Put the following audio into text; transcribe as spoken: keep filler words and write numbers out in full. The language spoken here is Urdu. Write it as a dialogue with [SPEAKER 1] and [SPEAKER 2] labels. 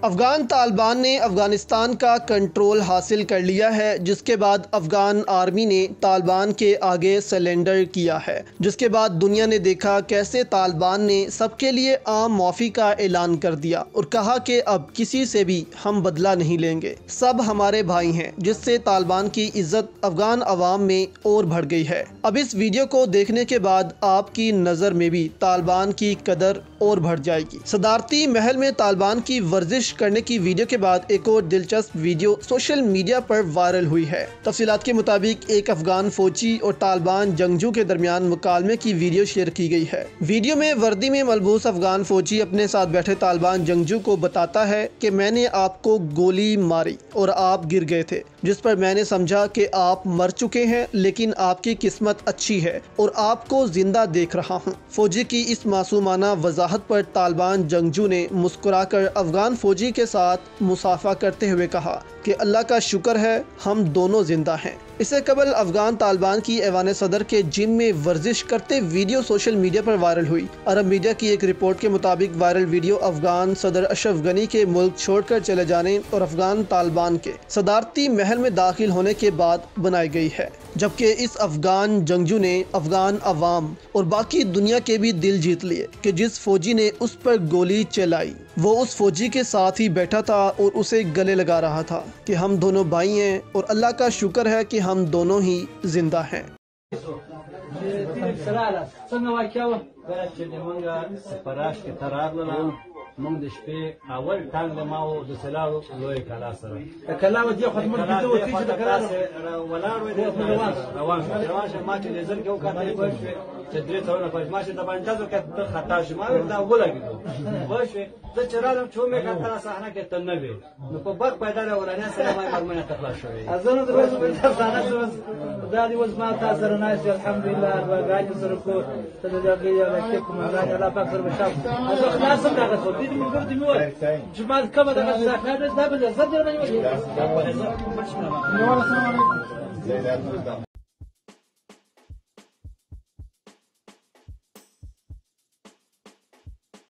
[SPEAKER 1] افغان طالبان نے افغانستان کا کنٹرول حاصل کر لیا ہے، جس کے بعد افغان آرمی نے طالبان کے آگے سرنڈر کیا ہے، جس کے بعد دنیا نے دیکھا کیسے طالبان نے سب کے لیے عام معافی کا اعلان کر دیا اور کہا کہ اب کسی سے بھی ہم بدلہ نہیں لیں گے، سب ہمارے بھائی ہیں، جس سے طالبان کی عزت افغان عوام میں اور بڑھ گئی ہے۔ اب اس ویڈیو کو دیکھنے کے بعد آپ کی نظر میں بھی طالبان کی قدر اور بڑھ جائے گی۔ صدارتی محل میں طالبان کی ورزش کرنے کی ویڈیو کے بعد ایک اور دلچسپ ویڈیو سوشل میڈیا پر وائرل ہوئی ہے۔ تفصیلات کے مطابق ایک افغان فوجی اور طالبان جنگجو کے درمیان مکالمے کی ویڈیو شیئر کی گئی ہے۔ ویڈیو میں وردی میں ملبوس افغان فوجی اپنے ساتھ بیٹھے طالبان جنگجو کو بتاتا ہے کہ میں نے آپ کو گولی ماری اور آپ گر گئے تھے، جس پر میں نے سمجھا کہ آپ مر چکے ہیں، لیکن آپ کی قسمت اچھی ہے اور آپ کو زندہ دیکھ رہا ہوں۔ فوجی کی اس معصومانہ وضاحت پر طالبان جنگجو نے مسکرا کر افغان فوجی کے ساتھ مصافحہ کرتے ہوئے کہا کہ اللہ کا شکر ہے ہم دونوں زندہ ہیں۔ اس سے قبل افغان طالبان کی ایوان صدر کے جم میں ورزش کرتے ویڈیو سوشل میڈیا پر وائرل ہوئی۔ عرب میڈیا کی ایک رپورٹ کے مطابق وائرل ویڈیو افغان صدر اشرف غنی کے ملک چھوڑ کر چلے جانے اور افغان طالبان کے صدارتی محل میں داخل ہونے کے بعد بنائی گئی ہے، جبکہ اس افغان جنگجو نے افغان عوام اور باقی دنیا کے بھی دل جیت لیے کہ جس فوجی نے اس پر گولی چلائی وہ اس فوجی کے ساتھ ہی بیٹھا تھا اور اسے گلے لگا رہا تھا کہ ہم دونوں بھائی ہیں اور اللہ کا شکر ہے کہ ہم دونوں ہی زندہ ہیں۔
[SPEAKER 2] مونږ د شپې اول ټانګ د ماو د سلاو لوی کلا سره د کلا و دې خدمت کیته و چې د کلا ولاړ و دې روان روان شه ما چې لیزر کې وکړې پښې چې درې څونه پښې ما چې د باندې تاسو کې خطا شو ما دا ولګیدو پښې د چرالم چې مې کړه صحنه کې تل نه وي نو په بق پیدا ورانه سره ما مرمنه تخلا شوې ازنه د ورځې په صحنه دا دی وز ما تاسو سره ناس الحمدلله ورغاج سره کو ته دا کې یا کې کوم راځي الله پاک سره بشاف ازه خلاصم راغته دي موږ د میو جمال کمه د ځخنه ده به زړه نه وي